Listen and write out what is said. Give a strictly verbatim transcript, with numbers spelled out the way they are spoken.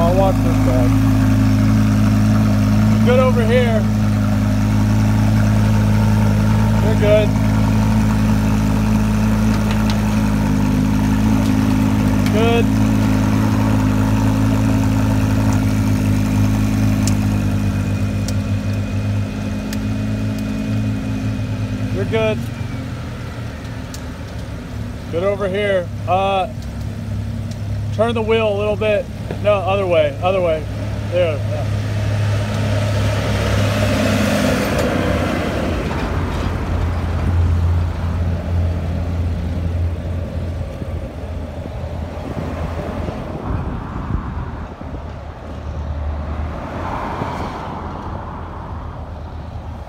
I'll watch this back. Good over here. You're good. Good. You're good. Good over here. Uh, turn the wheel a little bit. No, other way, other way. There.